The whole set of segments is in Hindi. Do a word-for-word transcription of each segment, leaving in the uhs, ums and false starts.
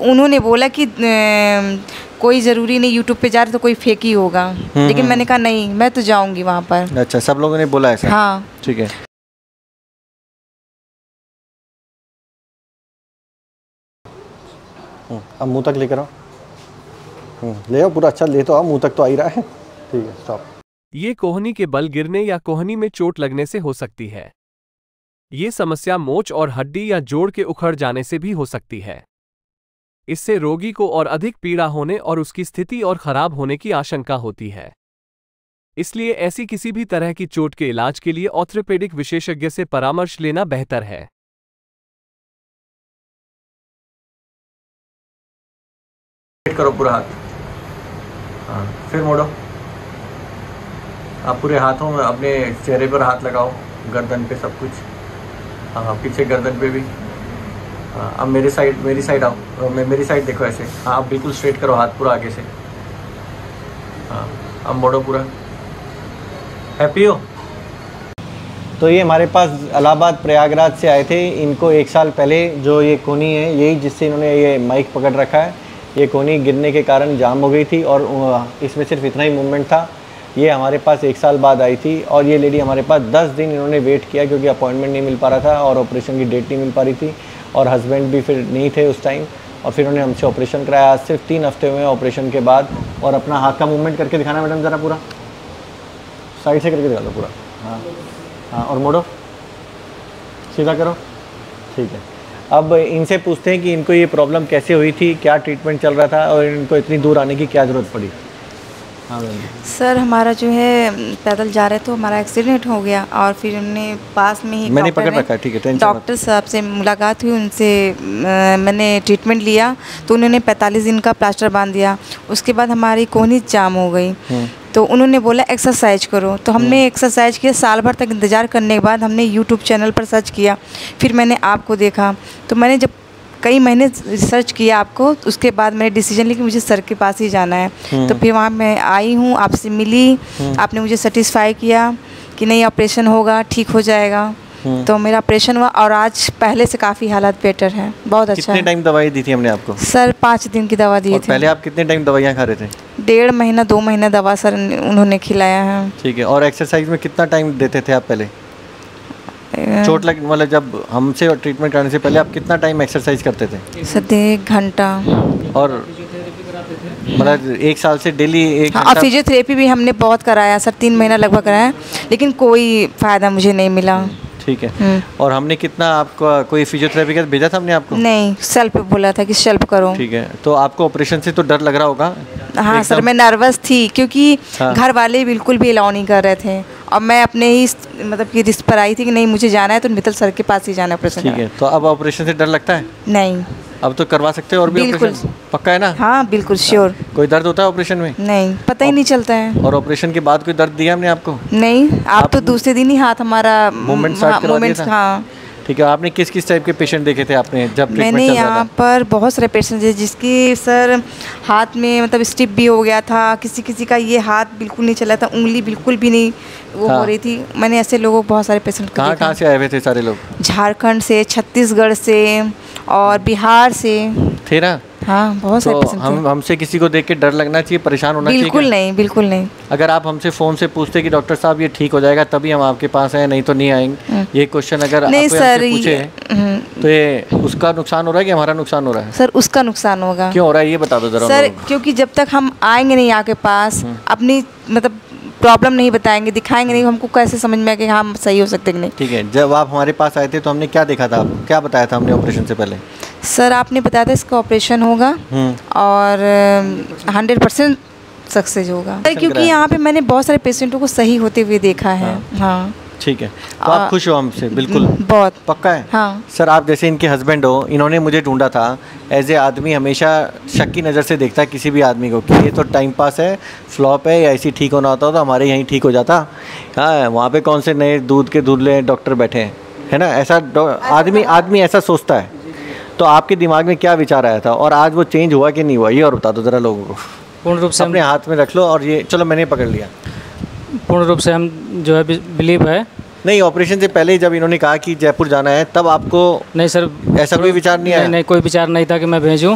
उन्होंने बोला कि कोई ज़रूरी नहीं, यूट्यूब पे जा रहे तो कोई फेक ही होगा, लेकिन मैंने कहा नहीं, मैं तो जाऊंगी वहाँ पर। अच्छा, सब लोगों ने बोला ऐसा? हाँ, ठीक है। अब मुंह तक लेकर आओ, ले आओ पूरा, अच्छा ले तो आओ, मुंह तक तो आ ही रहा है। ठीक है, स्टॉप। ये कोहनी के बल गिरने या कोहनी में चोट लगने से हो सकती है। ये समस्या मोच और हड्डी या जोड़ के उखड़ जाने से भी हो सकती है। इससे रोगी को और अधिक पीड़ा होने और उसकी स्थिति और खराब होने की आशंका होती है। इसलिए ऐसी किसी भी तरह की चोट के इलाज के लिए ऑर्थोपेडिक विशेषज्ञ से परामर्श लेना बेहतर है। करो पूरा हाथ, हाँ, फिर मोड़ो। आप पूरे हाथों में अपने चेहरे पर हाथ लगाओ, गर्दन पे सब कुछ, हाँ, पीछे गर्दन पे भी। हाँ, अब मेरे साइड मेरी साइड आओ, मैं मेरी साइड देखो ऐसे। हाँ, आप बिल्कुल स्ट्रेट करो हाथ पूरा आगे से। हाँ, अब मोड़ो पूरा। हैप्पी हो? तो ये हमारे पास इलाहाबाद प्रयागराज से आए थे। इनको एक साल पहले जो ये कोहनी है, यही जिससे इन्होंने ये माइक पकड़ रखा है, ये कोहनी गिरने के कारण जाम हो गई थी और इसमें सिर्फ इतना ही मूवमेंट था। ये हमारे पास एक साल बाद आई थी और ये लेडी हमारे पास दस दिन इन्होंने वेट किया, क्योंकि अपॉइंटमेंट नहीं मिल पा रहा था और ऑपरेशन की डेट नहीं मिल पा रही थी, और हस्बैंड भी फिर नहीं थे उस टाइम। और फिर उन्होंने हमसे ऑपरेशन कराया। आज सिर्फ तीन हफ्ते हुए ऑपरेशन के बाद। और अपना हाथ का मूवमेंट करके दिखाना मैडम ज़रा, पूरा साइड से करके दिखा दो पूरा। हाँ हाँ, और मोड़ो, सीधा करो। ठीक है, अब इनसे पूछते हैं कि इनको ये प्रॉब्लम कैसे हुई थी, क्या ट्रीटमेंट चल रहा था और इनको इतनी दूर आने की क्या ज़रूरत पड़ी। हाँ सर, हमारा जो है पैदल जा रहे तो हमारा एक्सीडेंट हो गया और फिर उन्होंने पास में ही मैंने पकड़ रखा है, ठीक है, टेंशन मत। डॉक्टर साहब से मुलाकात हुई, उनसे मैंने ट्रीटमेंट लिया तो उन्होंने पैंतालीस दिन का प्लास्टर बांध दिया। उसके बाद हमारी कोहनी जाम हो गई तो उन्होंने बोला एक्सरसाइज करो, तो हमने एक्सरसाइज किया। साल भर तक इंतज़ार करने के बाद हमने यूट्यूब चैनल पर सर्च किया, फिर मैंने आपको देखा। तो मैंने जब कई महीने रिसर्च किया आपको, उसके बाद मैंने डिसीजन ली कि मुझे सर के पास ही जाना है। तो फिर वहाँ मैं आई हूँ, आपसे मिली, आपने मुझे सेटिस्फाई किया कि नहीं ऑपरेशन होगा, ठीक हो जाएगा। तो मेरा ऑपरेशन हुआ और आज पहले से काफ़ी हालत बेटर है, बहुत अच्छा। कितने टाइम दवाई दी थी हमने आपको? सर पाँच दिन की दवा दी थी। पहले आप कितने टाइम दवाइयाँ खा रहे थे? डेढ़ महीना दो महीना दवा सर उन्होंने खिलाया है। ठीक है, और एक्सरसाइज में कितना टाइम देते थे आप पहले? चोट लग मतलब जब हमसे ट्रीटमेंट कराने से पहले आप कितना टाइम एक्सरसाइज करते थे? सर एक घंटा। और मतलब एक साल से डेली एक हाँ, फिजियोथेरेपी भी हमने बहुत कराया सर, तीन महीना लगभग कराया, लेकिन कोई फ़ायदा मुझे नहीं मिला। ठीक है, और हमने कितना आपको कोई फिजियोथेरेपी का भेजा था हमने आपको? नहीं, सेल्फ बोला था कि सेल्फ करो। ठीक है, तो आपको ऑपरेशन से तो डर लग रहा होगा? हाँ सर, मैं नर्वस थी क्योंकि हाँ। घर वाले बिल्कुल भी अलाउ नहीं कर रहे थे और मैं अपने ही मतलब कि रिस्क पर आई थी कि नहीं मुझे जाना है तो मित्तल सर के पास ही जाना है ऑपरेशन। ठीक है, तो अब ऑपरेशन से डर लगता है? नहीं, अब तो करवा सकते हो और भी ऑपरेशन? पक्का है ना? हाँ बिल्कुल श्योर। कोई दर्द होता है ऑपरेशन में? नहीं, पता ही नहीं चलता है। और ऑपरेशन के बाद कोई दर्द दिया हमने आपको? नहीं, आप, आप तो दूसरे दिन ही हाथ हमारा मूवमेंट स्टार्ट करवा दिया था? हाँ। ठीक है, आपने किस किस टाइप के पेशेंट देखे थे आपने जब ट्रीटमेंट मैंने यहाँ पर बहुत सारे पेशेंट थे जिसकी सर हाथ में मतलब स्टिप भी हो गया था, किसी किसी का ये हाथ बिल्कुल नहीं चला था, उंगली बिल्कुल भी नहीं वो हाँ। हो रही थी। मैंने ऐसे लोगों बहुत सारे पेशेंट को कहाँ कहाँ से आए हुए थे सारे लोग? झारखंड से, छत्तीसगढ़ से और बिहार से थे ना? हाँ, बहुत सारे पेशेंट थे। हम हमसे किसी को देख के डर लगना चाहिए, परेशान होना चाहिए? बिल्कुल नहीं, बिल्कुल नहीं। अगर आप हमसे फ़ोन से पूछते कि डॉक्टर साहब ये ठीक हो जाएगा तभी हम आपके पास आए, नहीं तो नहीं आएंगे, ये क्वेश्चन अगर नहीं सर पूछे तो ये उसका नुकसान हो रहा है कि हमारा नुकसान हो रहा है? सर उसका नुकसान होगा। क्यों हो रहा है ये बता दो जरा सर। क्योंकि जब तक हम आएंगे नहीं आपके पास, अपनी मतलब प्रॉब्लम नहीं बताएंगे, दिखाएंगे नहीं, हमको कैसे समझ में आए कि हम सही हो सकते कि नहीं। ठीक है, जब आप हमारे पास आए थे तो हमने क्या देखा था, आपको क्या बताया था हमने ऑपरेशन से पहले? सर आपने बताया था इसका ऑपरेशन होगा और हंड्रेड परसेंट सक्सेस होगा सर, क्योंकि यहाँ पे मैंने बहुत सारे पेशेंटों को सही होते हुए देखा है। हाँ, हाँ। ठीक है, तो आप खुश हो हमसे? बिल्कुल, बहुत पक्का है? हाँ। सर आप जैसे इनके हस्बैंड हो, इन्होंने मुझे ढूंढा था। एज ए आदमी हमेशा शक की नज़र से देखता है किसी भी आदमी को कि ये तो टाइम पास है, फ्लॉप है, या ऐसी ठीक होना होता तो हमारे यहीं ठीक हो जाता। हाँ, वहाँ पे कौन से नए दूध के दूल्हे डॉक्टर बैठे हैं, है ना? ऐसा आदमी आदमी ऐसा सोचता है। तो आपके दिमाग में क्या विचार आया था और आज वो चेंज हुआ कि नहीं हुआ, ये और बता दो ज़रा लोगों को। पूर्ण रूप से अपने हाथ में रख लो और ये चलो मैंने पकड़ लिया। पूर्ण रूप से हम जो है बिलीव है। नहीं, ऑपरेशन से पहले जब इन्होंने कहा कि जयपुर जाना है तब आपको? नहीं सर, ऐसा कोई विचार नहीं आया? नहीं, नहीं कोई विचार नहीं था कि मैं भेजूं।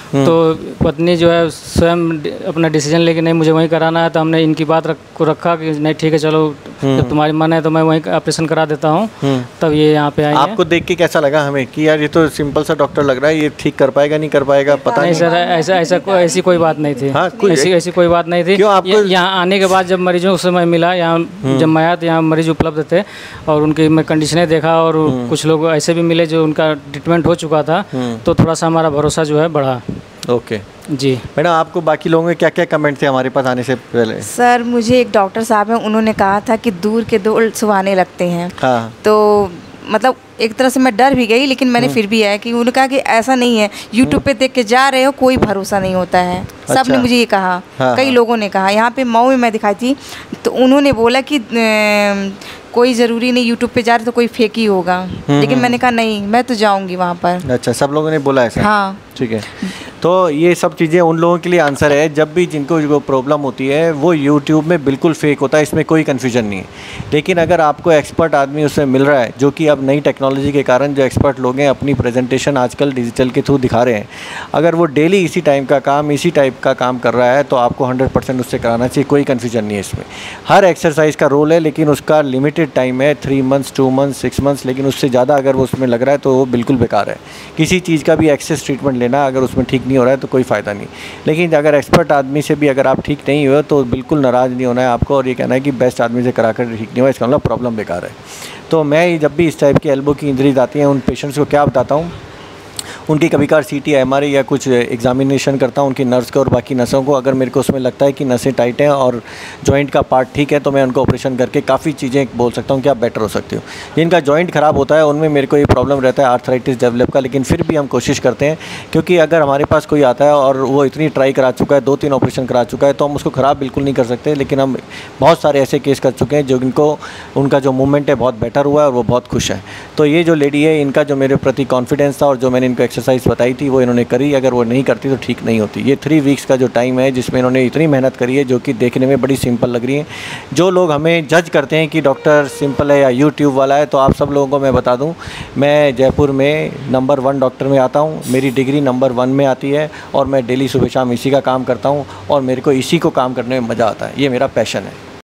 तो पत्नी जो है स्वयं अपना डिसीजन लेके नहीं मुझे वहीं कराना है, तो हमने इनकी बात रख, को रखा कि नहीं ठीक है चलो जब तुम्हारी मन है तो मैं वहीं ऑपरेशन करा देता हूँ। तब ये यहाँ पे आए हैं। आपको देख के कैसा लगा हमें कि यार ये तो सिंपल सा डॉक्टर लग रहा है, ये ठीक कर पाएगा नहीं कर पाएगा पता नहीं नहीं सर, ऐसा ऐसा कोई ऐसी कोई बात नहीं थी। हाँ, कोई- ऐसी ऐसी कोई बात नहीं थी। क्यों आपको- य- यहाँ आने के बाद जब मरीजों से मैं मिला, यहाँ जब मैं आया तो यहाँ मरीज उपलब्ध थे और उनकी मैं कंडीशनें देखा और कुछ लोग ऐसे भी मिले जो उनका ट्रीटमेंट हो चुका था, तो थोड़ा सा हमारा भरोसा जो है बढ़ा। ओके जी मैडम, आपको बाकी लोगों के क्या क्या कमेंट थे हमारे पास आने से पहले? सर मुझे एक डॉक्टर साहब हैं, उन्होंने कहा था कि दूर के दौड़ सुहाने लगते हैं। हाँ तो मतलब एक तरह से मैं डर भी गई, लेकिन मैंने फिर भी आया कि उन्होंने कहा कि ऐसा नहीं है, यूट्यूब पे देख के जा रहे हो कोई भरोसा नहीं होता है। सब अच्छा। ने मुझे ये कहा, हाँ, कई हाँ। लोगों ने कहा। यहाँ पे मऊ में मैं दिखाई थी तो उन्होंने बोला कि अ, कोई ज़रूरी नहीं, यूट्यूब पे जा रहे तो कोई फेक ही होगा, लेकिन मैंने कहा नहीं, मैं तो जाऊँगी वहाँ पर। अच्छा, सब लोगों ने बोला ऐसा? हाँ ठीक है, तो ये सब चीज़ें उन लोगों के लिए आंसर है जब भी जिनको जो प्रॉब्लम होती है वो यूट्यूब में बिल्कुल फेक होता है, इसमें कोई कन्फ्यूजन नहीं है। लेकिन अगर आपको एक्सपर्ट आदमी उसमें मिल रहा है, जो कि अब नई टेक्नोलॉजी के कारण जो एक्सपर्ट लोग हैं अपनी प्रेजेंटेशन आजकल डिजिटल के थ्रू दिखा रहे हैं, अगर वो डेली इसी टाइम का काम इसी टाइप का काम कर रहा है तो आपको हंड्रेड परसेंट उससे कराना चाहिए, कोई कन्फ्यूजन नहीं है इसमें। हर एक्सरसाइज का रोल है लेकिन उसका लिमिटेड टाइम है, three months two months six months लेकिन उससे ज़्यादा अगर वो उसमें लग रहा है तो वो बिल्कुल बेकार है। किसी चीज़ का भी एक्सेस ट्रीटमेंट लेना अगर उसमें ठीक नहीं हो रहा है तो कोई फ़ायदा नहीं। लेकिन अगर एक्सपर्ट आदमी से भी अगर आप ठीक नहीं हुए तो बिल्कुल नाराज़ नहीं होना है आपको और ये कहना है कि बेस्ट आदमी से करा कर ठीक नहीं हुआ, इसका मतलब प्रॉब्लम बेकार है। तो मैं जब भी इस टाइप की एल्बो की इंजरीज आती हैं उन पेशेंट्स को क्या बताता हूँ, उनकी कभी कभार C T M R I या कुछ एग्जामिनेशन करता हूँ उनकी नर्व्स को और बाकी नसों को। अगर मेरे को उसमें लगता है कि नसें टाइट हैं और जॉइंट का पार्ट ठीक है तो मैं उनको ऑपरेशन करके काफ़ी चीज़ें बोल सकता हूँ कि आप बेटर हो सकते हो। जिनका जॉइंट ख़राब होता है उनमें मेरे को ये प्रॉब्लम रहता है आर्थराइटिस डेवलप का, लेकिन फिर भी हम कोशिश करते हैं क्योंकि अगर हमारे पास कोई आता है और वो इतनी ट्राई करा चुका है, दो तीन ऑपरेशन करा चुका है, तो हम उसको ख़राब बिल्कुल नहीं कर सकते। लेकिन हम बहुत सारे ऐसे केस कर चुके हैं जो इनको उनका जो मूवमेंट है बहुत बेटर हुआ है और वो बहुत खुश है। तो ये जो लेडी है इनका जो मेरे प्रति कॉन्फिडेंस था और जो मैंने इनको एक्सरसाइज बताई थी वो इन्होंने करी, अगर वो नहीं करती तो ठीक नहीं होती। ये थ्री वीक्स का जो टाइम है जिसमें इन्होंने इतनी मेहनत करी है जो कि देखने में बड़ी सिंपल लग रही है। जो लोग हमें जज करते हैं कि डॉक्टर सिंपल है या यूट्यूब वाला है, तो आप सब लोगों को मैं बता दूं, मैं जयपुर में नंबर वन डॉक्टर में आता हूं, मेरी डिग्री नंबर वन में आती है और मैं डेली सुबह शाम इसी का काम करता हूं और मेरे को इसी को काम करने में मज़ा आता है। ये मेरा पैशन है।